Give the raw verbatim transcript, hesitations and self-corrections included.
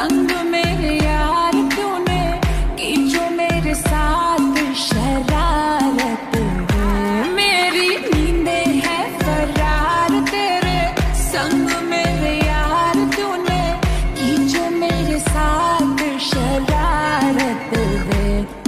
संग मेरे यार तूने की जो मेरे साथ शरारत है। मेरी नींदे है फरार तेरे संग मेरे यार तूने की जो मेरे साथ शरारत है।